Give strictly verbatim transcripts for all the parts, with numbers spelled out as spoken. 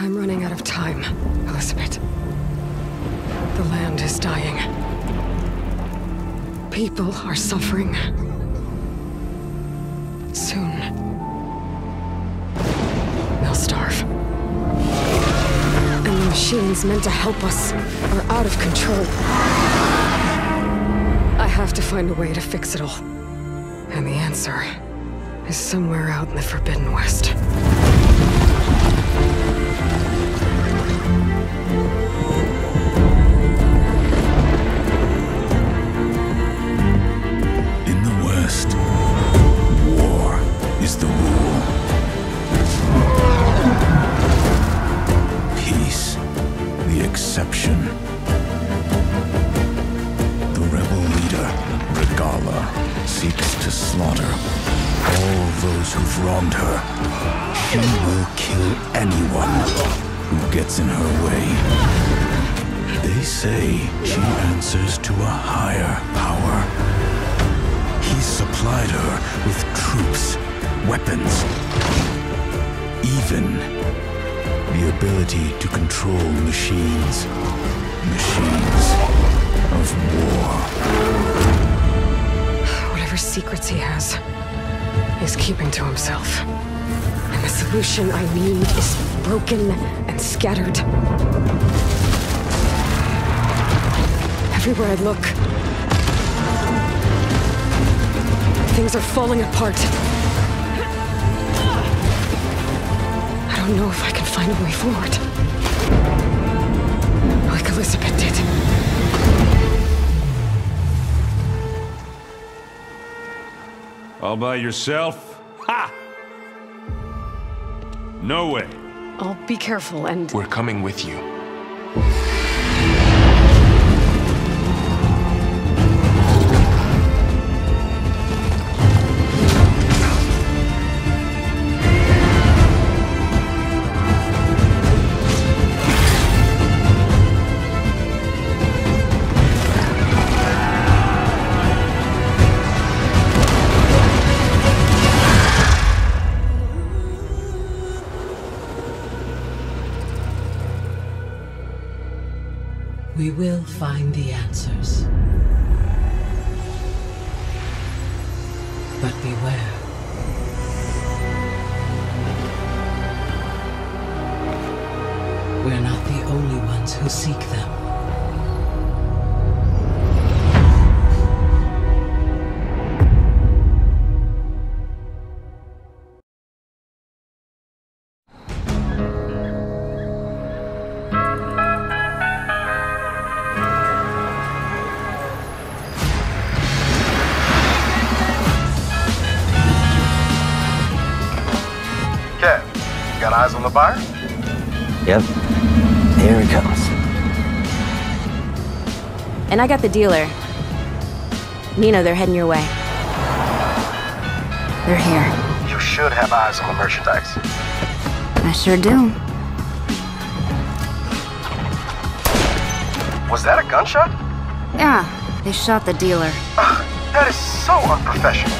I'm running out of time, Elizabeth. The land is dying. People are suffering. Soon, they'll starve. And the machines meant to help us are out of control. I have to find a way to fix it all. And the answer is somewhere out in the Forbidden West. In the West, war is the rule. Peace, the exception. The rebel leader, Regalla, seeks to slaughter all those who've wronged her. She will kill anyone who gets in her way. They say she answers to a higher power. He's supplied her with troops, weapons, even the ability to control machines. Machines of war. Whatever secrets he has, he's keeping to himself. And the solution I need is broken and scattered. Everywhere I look, things are falling apart. I don't know if I can find a way forward. Like Elizabeth did. All by yourself? Ha! No way. I'll be careful and... We're coming with you. We will find the answers. But beware. We're not the only ones who seek them. Got eyes on the buyer? Yep. Here he comes. And I got the dealer. Nina, they're heading your way. They're here. You should have eyes on the merchandise. I sure do. Was that a gunshot? Yeah, they shot the dealer. Ugh, that is so unprofessional.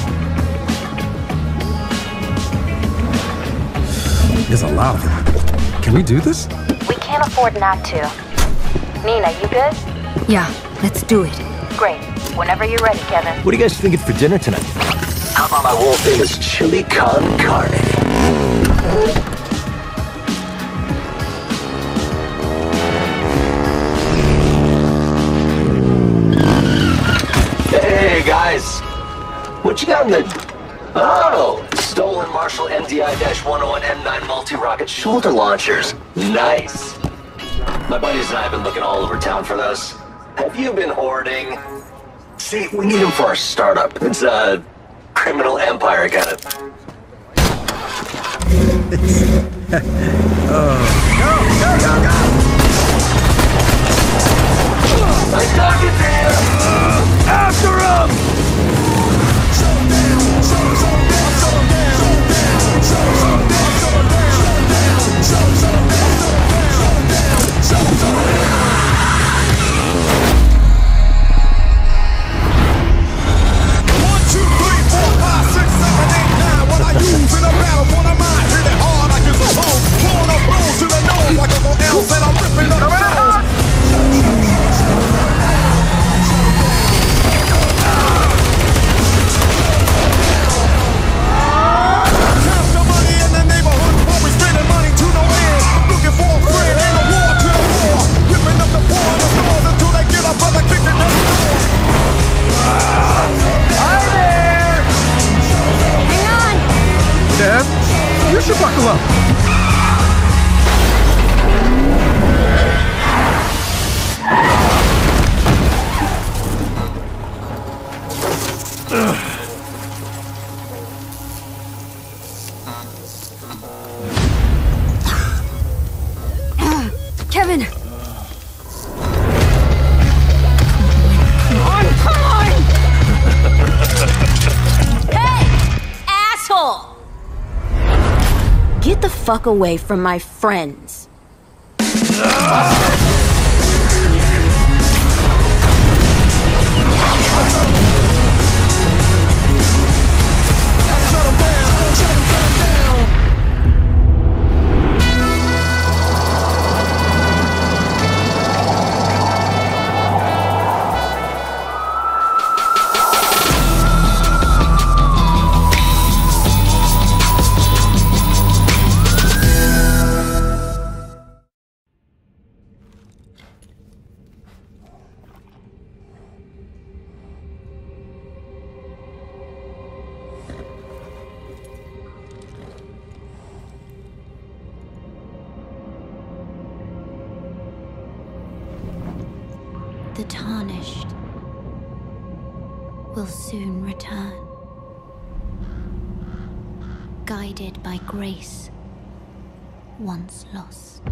There's a lot of them. Can we do this? We can't afford not to. Nina, you good? Yeah, let's do it. Great. Whenever you're ready, Kevin. What are you guys thinking for dinner tonight? How about my world famous chili con carne? Hey guys, what you got in the... Oh, stolen Marshall M D I one oh one M nine multi-rocket shoulder launchers. Nice. My buddies and I have been looking all over town for those. Have you been hoarding? See, we need them for our startup. It's a criminal empire kind of... Oh. Go, go, go, go! I'm talking to you! Uh, after him! Use in a battle for the mind, hit it hard like it's a home, pulling up blows to the fuck away from my friends. The Tarnished will soon return, guided by grace once lost.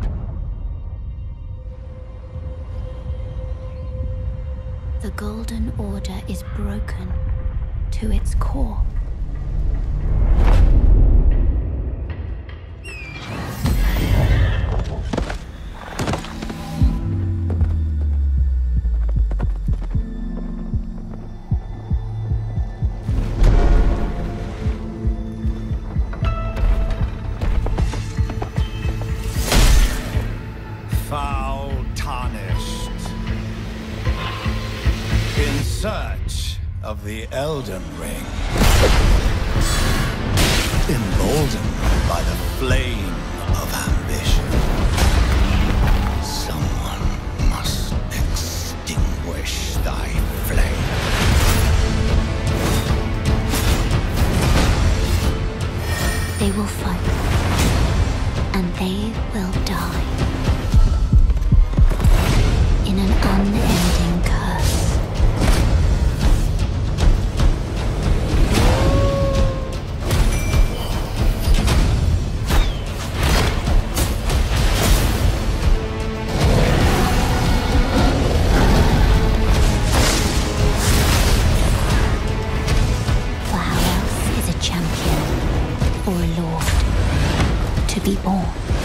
The Golden Order is broken to its core. Foul Tarnished. In search of the Elden Ring. Emboldened by the flame of ambition. Someone must extinguish thy flame. They will fight, and they will die. In an unending curse. For how else is a champion or a lord to be born?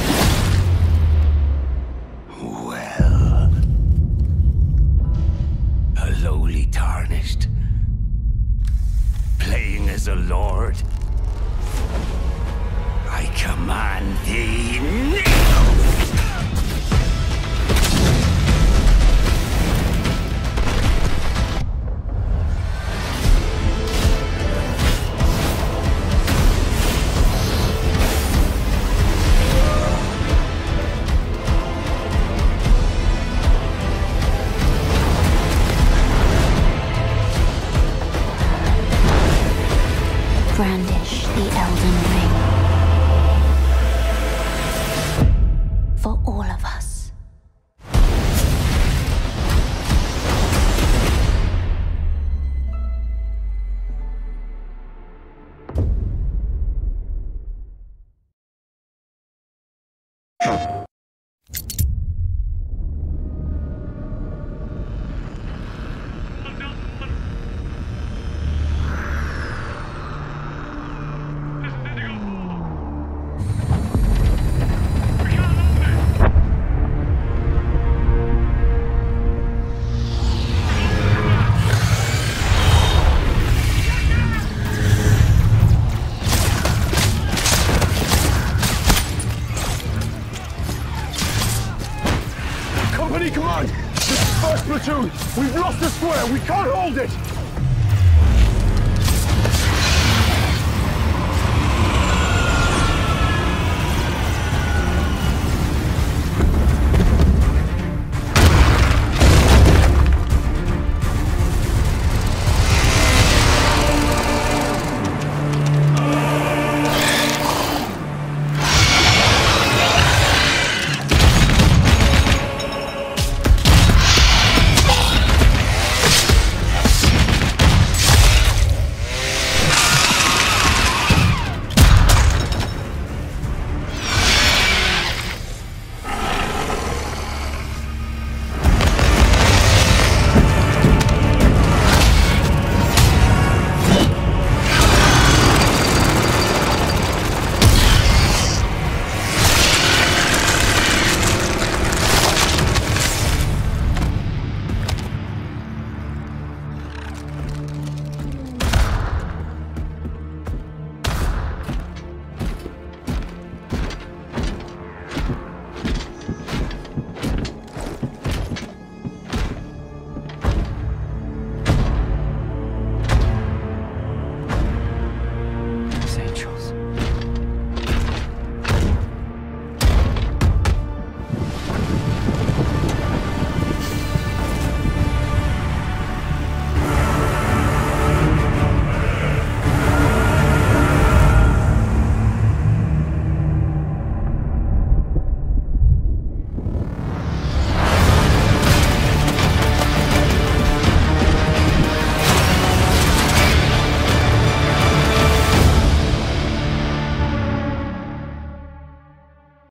Lowly Tarnished, playing as a lord. I command thee now! Brandish the Elden Ring. For all of us. Company command! This is first platoon! We've lost the square! We can't hold it!